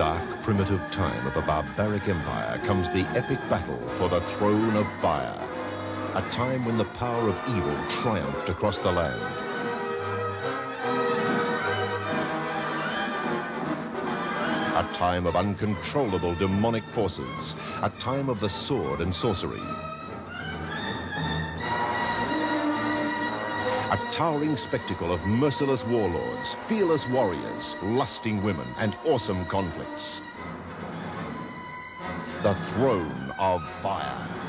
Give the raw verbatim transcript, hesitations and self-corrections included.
dark, primitive time of a barbaric empire comes the epic battle for the Throne of Fire, a time when the power of evil triumphed across the land. A time of uncontrollable demonic forces, a time of the sword and sorcery. A towering spectacle of merciless warlords, fearless warriors, lusting women, and awesome conflicts. The Throne of Fire.